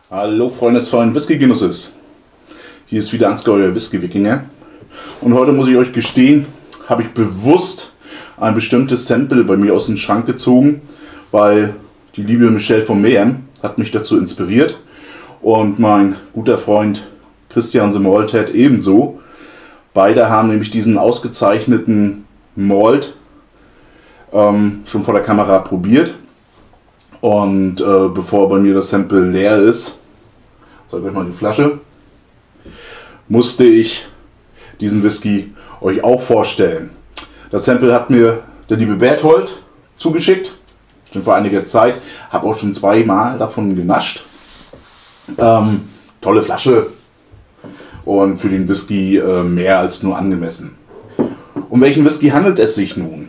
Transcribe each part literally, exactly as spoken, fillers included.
Hallo Freunde des vollen Whisky-Genusses. Hier ist wieder Ansgar, euer Whisky-Wikinger. Und heute muss ich euch gestehen, habe ich bewusst ein bestimmtes Sample bei mir aus dem Schrank gezogen, weil die liebe Michelle von Mayhem hat mich dazu inspiriert und mein guter Freund Christian the Malthead ebenso. Beide haben nämlich diesen ausgezeichneten Malt ähm, schon vor der Kamera probiert. Und äh, bevor bei mir das Sample leer ist, sag euch mal die Flasche, musste ich diesen Whisky euch auch vorstellen. Das Sample hat mir der liebe Berthold zugeschickt, schon vor einiger Zeit, habe auch schon zweimal davon genascht. Ähm, tolle Flasche und für den Whisky äh, mehr als nur angemessen. Um welchen Whisky handelt es sich nun?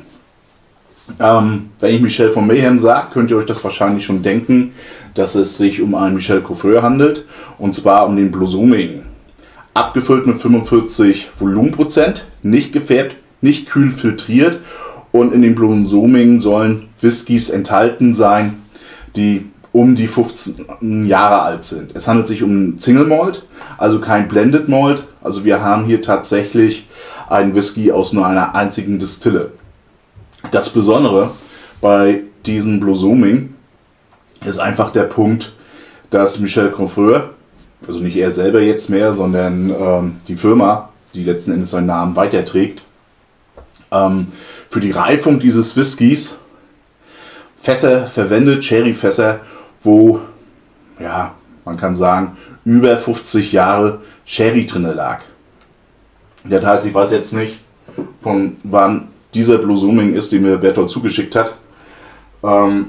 Ähm, wenn ich Michel von Mayhem sage, könnt ihr euch das wahrscheinlich schon denken, dass es sich um einen Michel Coffreux handelt, und zwar um den Blossoming. Abgefüllt mit fünfundvierzig Volumenprozent, nicht gefärbt, nicht kühl filtriert, und in dem Blossoming sollen Whiskys enthalten sein, die um die fünfzehn Jahre alt sind. Es handelt sich um Single Malt, also kein Blended Malt, also wir haben hier tatsächlich einen Whisky aus nur einer einzigen Distille. Das Besondere bei diesem Blossoming ist einfach der Punkt, dass Michel Coffreux, also nicht er selber jetzt mehr, sondern ähm, die Firma, die letzten Endes seinen Namen weiterträgt, ähm, für die Reifung dieses Whiskys Fässer verwendet, Sherryfässer, wo, ja, man kann sagen, über fünfzig Jahre Sherry drin lag. Das heißt, ich weiß jetzt nicht, von wann dieser Blossoming ist, den mir Berthold zugeschickt hat. Ähm,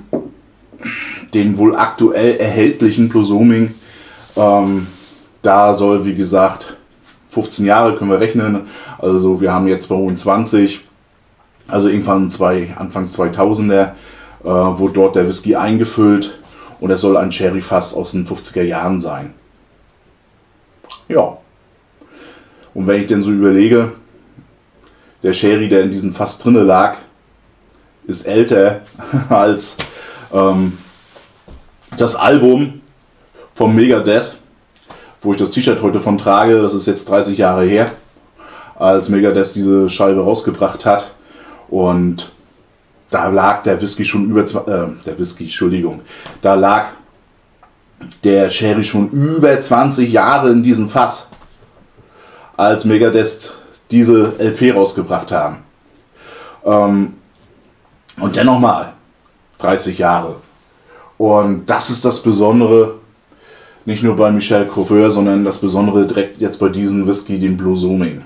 den wohl aktuell erhältlichen Blossoming, ähm, da soll, wie gesagt, fünfzehn Jahre können wir rechnen, also wir haben jetzt zweiundzwanzig, also irgendwann zwei, Anfang zweitausender äh, wurde dort der Whisky eingefüllt und es soll ein Sherry-Fass aus den fünfziger Jahren sein. Ja, und wenn ich denn so überlege, der Sherry, der in diesem Fass drinne lag, ist älter als ähm, das Album vom Megadeth, wo ich das T-Shirt heute von trage. Das ist jetzt dreißig Jahre her, als Megadeth diese Scheibe rausgebracht hat. Und da lag der Whisky schon über, äh, der Whisky, Entschuldigung, da lag der Sherry schon über zwanzig Jahre in diesem Fass, als Megadeth diese L P rausgebracht haben. Ähm, und dennoch mal dreißig Jahre. Und das ist das Besondere, nicht nur bei Michel Coffreux, sondern das Besondere direkt jetzt bei diesem Whisky, den Blossoming.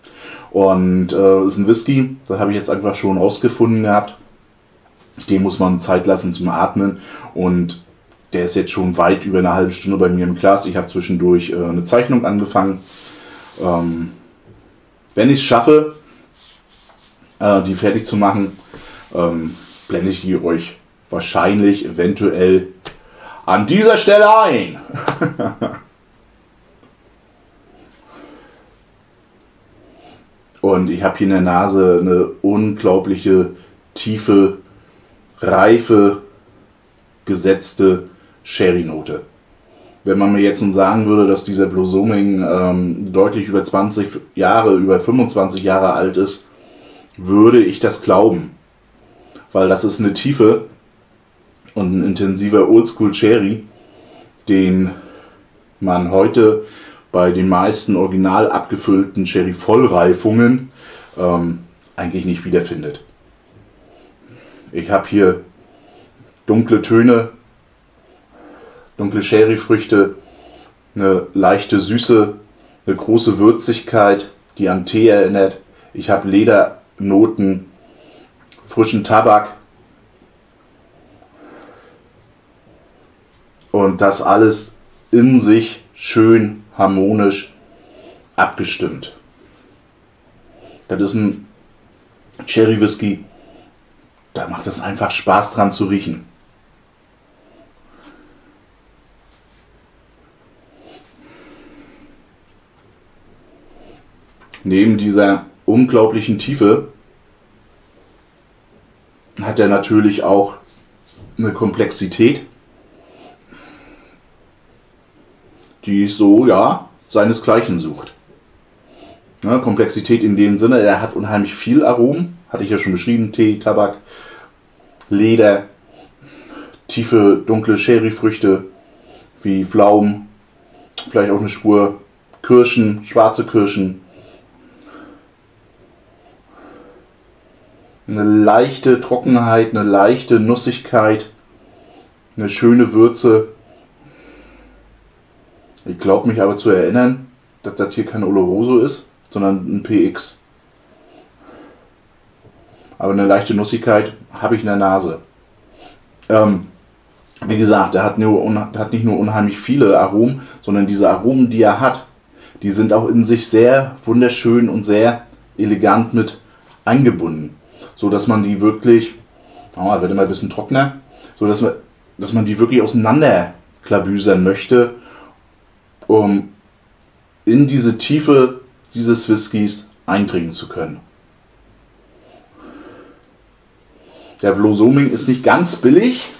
Und äh, ist ein Whisky, das habe ich jetzt einfach schon rausgefunden gehabt. Den muss man Zeit lassen zum Atmen, und der ist jetzt schon weit über eine halbe Stunde bei mir im Glas. Ich habe zwischendurch äh, eine Zeichnung angefangen. Ähm, Wenn ich es schaffe, äh, die fertig zu machen, ähm, blende ich die euch wahrscheinlich eventuell an dieser Stelle ein. Und ich habe hier in der Nase eine unglaubliche, tiefe, reife, gesetzte Sherry-Note. Wenn man mir jetzt nun sagen würde, dass dieser Blossoming ähm, deutlich über zwanzig Jahre, über fünfundzwanzig Jahre alt ist, würde ich das glauben. Weil das ist eine Tiefe und ein intensiver Oldschool Sherry, den man heute bei den meisten original abgefüllten Sherry-Vollreifungen ähm, eigentlich nicht wiederfindet. Ich habe hier dunkle Töne, dunkle Sherryfrüchte, eine leichte Süße, eine große Würzigkeit, die an Tee erinnert. Ich habe Ledernoten, frischen Tabak und das alles in sich schön harmonisch abgestimmt. Das ist ein Cherry Whisky, da macht es einfach Spaß dran zu riechen. Neben dieser unglaublichen Tiefe hat er natürlich auch eine Komplexität, die so, ja, seinesgleichen sucht. Ja, Komplexität in dem Sinne, er hat unheimlich viel Aromen, hatte ich ja schon beschrieben, Tee, Tabak, Leder, tiefe, dunkle Sherryfrüchte wie Pflaumen, vielleicht auch eine Spur Kirschen, schwarze Kirschen, eine leichte Trockenheit, eine leichte Nussigkeit, eine schöne Würze. Ich glaube mich aber zu erinnern, dass das hier kein Oloroso ist, sondern ein P X. Aber eine leichte Nussigkeit habe ich in der Nase. Ähm, wie gesagt, er hat, nur, hat nicht nur unheimlich viele Aromen, sondern diese Aromen, die er hat, die sind auch in sich sehr wunderschön und sehr elegant mit eingebunden. So dass man die wirklich, oh, wird immer ein bisschen trockener, so dass man, dass man die wirklich auseinanderklabüsern möchte, um in diese Tiefe dieses Whiskys eindringen zu können. Der Blossoming ist nicht ganz billig.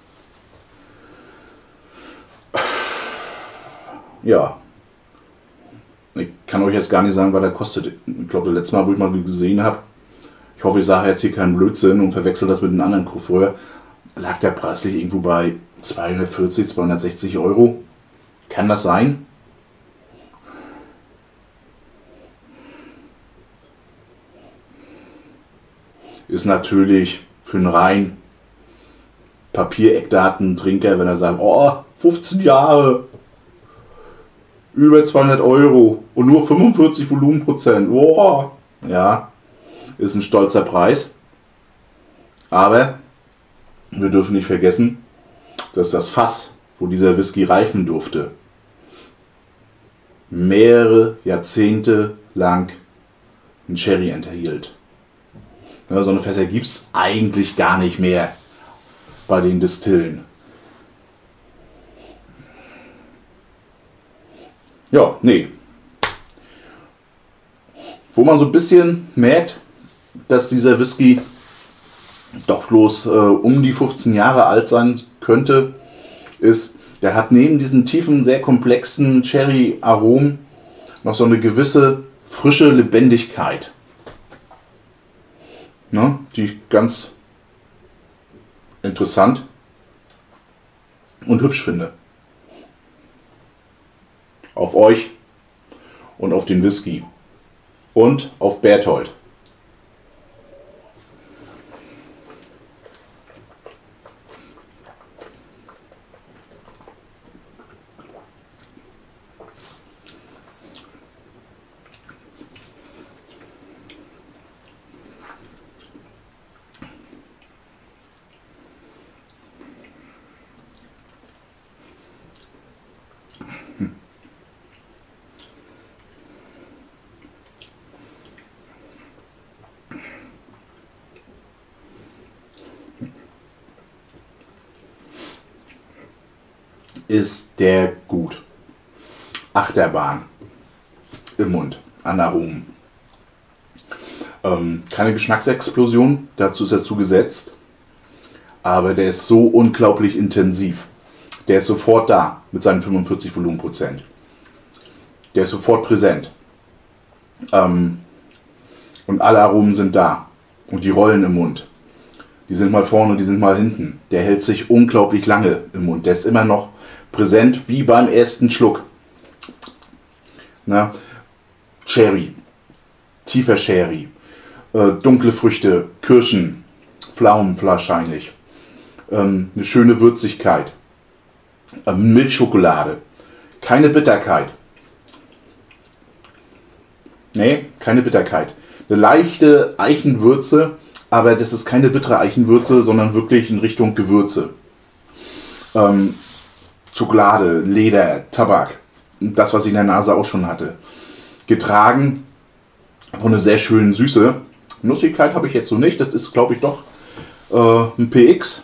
Ja. Ich kann euch jetzt gar nicht sagen, was er kostet. Ich glaube, das letzte Mal, wo ich mal gesehen habe, ich hoffe, ich sage jetzt hier keinen Blödsinn und verwechsel das mit einem anderen Couvreur, lag der preislich irgendwo bei zweihundertvierzig, zweihundertsechzig Euro. Kann das sein? Ist natürlich für einen rein Papiereckdaten-Trinker, wenn er sagt, oh, fünfzehn Jahre, über zweihundert Euro und nur fünfundvierzig Volumenprozent, oh, ja, ist ein stolzer Preis. Aber wir dürfen nicht vergessen, dass das Fass, wo dieser Whisky reifen durfte, mehrere Jahrzehnte lang einen Sherry enthielt. Ja, so eine Fässer gibt es eigentlich gar nicht mehr bei den Distillen. Ja, nee. Wo man so ein bisschen merkt, dass dieser Whisky doch bloß äh, um die fünfzehn Jahre alt sein könnte, ist, der hat neben diesen tiefen, sehr komplexen Sherry-Aromen noch so eine gewisse frische Lebendigkeit, ne, die ich ganz interessant und hübsch finde. Auf euch und auf den Whisky und auf Berthold. Ist der gut. Achterbahn im Mund, an Aromen. Ähm, keine Geschmacksexplosion, dazu ist er zugesetzt, aber der ist so unglaublich intensiv. Der ist sofort da mit seinen fünfundvierzig Volumenprozent. Der ist sofort präsent. Ähm, und alle Aromen sind da. Und die rollen im Mund. Die sind mal vorne, die sind mal hinten. Der hält sich unglaublich lange im Mund. Der ist immer noch präsent wie beim ersten Schluck. Na, Sherry, tiefer Sherry, äh, dunkle Früchte, Kirschen, Pflaumen wahrscheinlich, ähm, eine schöne Würzigkeit, äh, Milchschokolade, keine Bitterkeit. Nee, keine Bitterkeit. Eine leichte Eichenwürze, aber das ist keine bittere Eichenwürze, sondern wirklich in Richtung Gewürze. Ähm, Schokolade, Leder, Tabak, das, was ich in der Nase auch schon hatte. Getragen von einer sehr schönen Süße. Nussigkeit habe ich jetzt so nicht, das ist, glaube ich, doch äh, ein P X.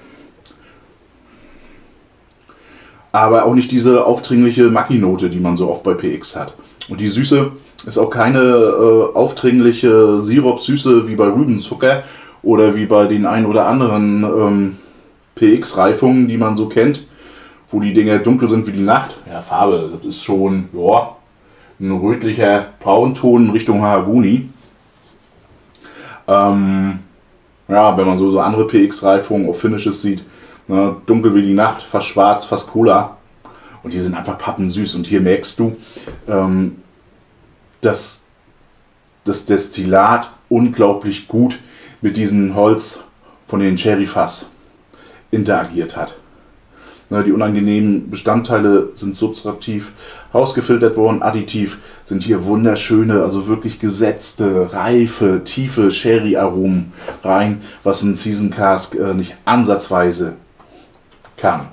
Aber auch nicht diese aufdringliche Macchi-Note, die man so oft bei P X hat. Und die Süße ist auch keine äh, aufdringliche Sirup-Süße wie bei Rübenzucker oder wie bei den ein oder anderen ähm, P X-Reifungen, die man so kennt, wo die Dinge dunkel sind wie die Nacht. Ja, Farbe, das ist schon, ja, ein rötlicher Braunton in Richtung Mahagoni. Ähm, ja, wenn man so, so andere P X-Reifungen auf Finishes sieht, ne, dunkel wie die Nacht, fast schwarz, fast Cola. Und die sind einfach pappensüß. Und hier merkst du, ähm, dass das Destillat unglaublich gut mit diesem Holz von den Cherryfass interagiert hat. Die unangenehmen Bestandteile sind subtraktiv rausgefiltert worden, additiv sind hier wunderschöne, also wirklich gesetzte, reife, tiefe Sherry-Aromen rein, was ein Season Cask äh, nicht ansatzweise kann.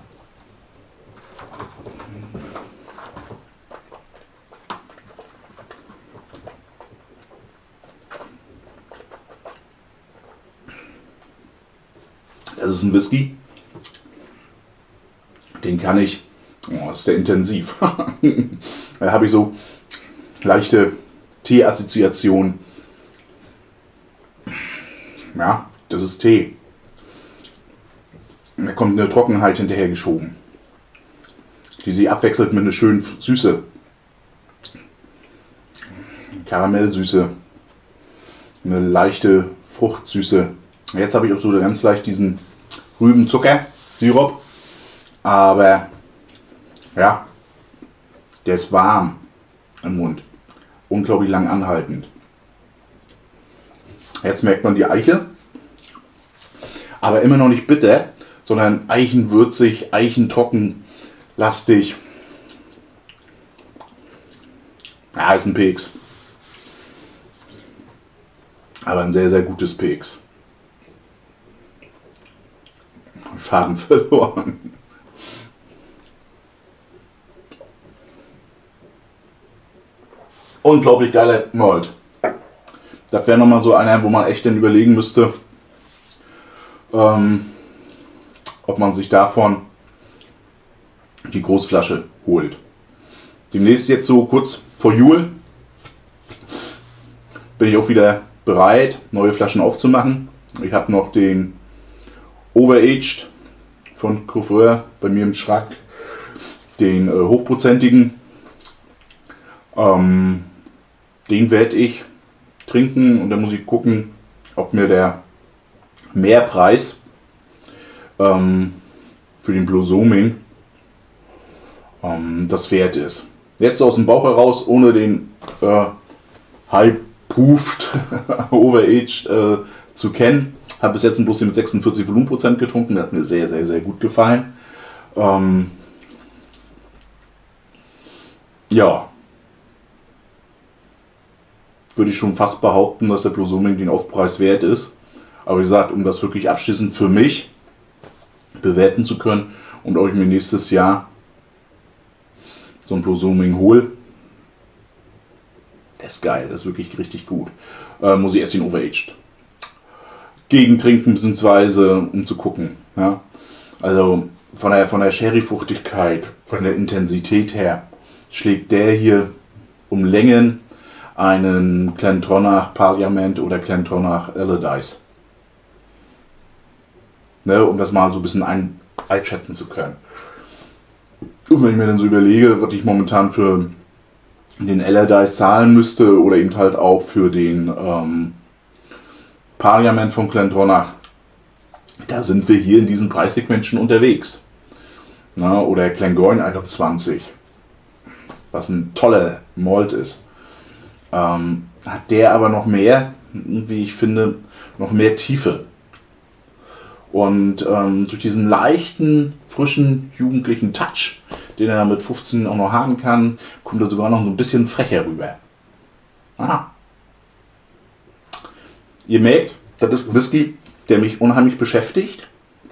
Das ist ein Whisky, den kann ich, oh, das ist der intensiv, da habe ich so leichte Tee-Assoziationen. Ja, das ist Tee. Da kommt eine Trockenheit hinterher geschoben, die sich abwechselt mit einer schönen Süße, Karamellsüße, eine leichte Fruchtsüße. Jetzt habe ich auch so ganz leicht diesen Rübenzucker, Sirup, aber ja, der ist warm im Mund, unglaublich lang anhaltend. Jetzt merkt man die Eiche, aber immer noch nicht bitter, sondern eichenwürzig, eichentrocken, lastig. Ja, ist ein P X, aber ein sehr, sehr gutes P X. Faden verloren. Unglaublich geiler Malt. Das wäre nochmal so einer, wo man echt dann überlegen müsste, ähm, ob man sich davon die Großflasche holt. Demnächst jetzt so kurz vor Jul bin ich auch wieder bereit, neue Flaschen aufzumachen. Ich habe noch den Overaged von Couvreur bei mir im Schrank, den äh, hochprozentigen. Ähm, den werde ich trinken und dann muss ich gucken, ob mir der Mehrpreis ähm, für den Blossoming ähm, das wert ist. Jetzt aus dem Bauch heraus, ohne den äh, High-Proofed Overaged äh, zu kennen. Habe bis jetzt ein Blossoming mit sechsundvierzig Volumenprozent getrunken, der hat mir sehr, sehr, sehr gut gefallen. Ähm, ja, würde ich schon fast behaupten, dass der Blossoming den Aufpreis wert ist. Aber wie gesagt, um das wirklich abschließend für mich bewerten zu können und euch mir nächstes Jahr so ein Blossoming hole, das ist geil, das ist wirklich richtig gut. Äh, muss ich erst den Overaged gegentrinken, beziehungsweise um zu gucken. Ja? Also von der, von der Sherry-Fruchtigkeit, von der Intensität her, schlägt der hier um Längen einen Glentronach Parliament oder Glentronach Allardyce. Ne, um das mal so ein bisschen ein, einschätzen zu können. Und wenn ich mir dann so überlege, was ich momentan für den Allardyce zahlen müsste oder eben halt auch für den ähm, Parliament von Glentronach, da sind wir hier in diesem Preissegment schon unterwegs. Na, oder Glengoyne einundzwanzig, was ein toller Malt ist. Ähm, hat der aber noch mehr, wie ich finde, noch mehr Tiefe. Und ähm, durch diesen leichten, frischen, jugendlichen Touch, den er mit fünfzehn auch noch haben kann, kommt er sogar noch so ein bisschen frecher rüber. Ah. Ihr merkt, das ist ein Whisky, der mich unheimlich beschäftigt,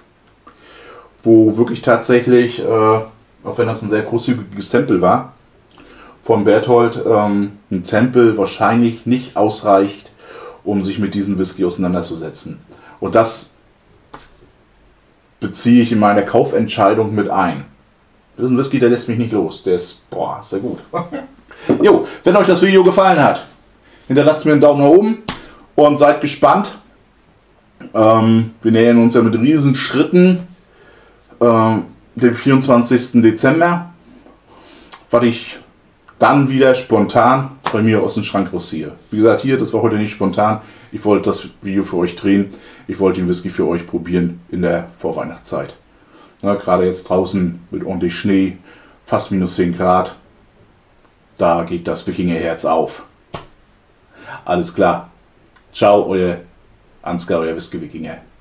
wo wirklich tatsächlich, äh, auch wenn das ein sehr großzügiges Sample war, von Berthold ähm, ein Sample wahrscheinlich nicht ausreicht, um sich mit diesem Whisky auseinanderzusetzen. Und das beziehe ich in meine Kaufentscheidung mit ein. Das ist ein Whisky, der lässt mich nicht los. Der ist, boah, sehr gut. Jo, wenn euch das Video gefallen hat, hinterlasst mir einen Daumen nach oben und seid gespannt. Ähm, wir nähern uns ja mit riesen Schritten ähm, den vierundzwanzigsten Dezember, was ich dann wieder spontan bei mir aus dem Schrank rausziehe. Wie gesagt, hier, das war heute nicht spontan. Ich wollte das Video für euch drehen. Ich wollte den Whisky für euch probieren in der Vorweihnachtszeit. Ja, gerade jetzt draußen mit ordentlich Schnee, fast minus zehn Grad. Da geht das Wikingerherz auf. Alles klar. Ciao, euer Ansgar, euer Whisky Wikinger.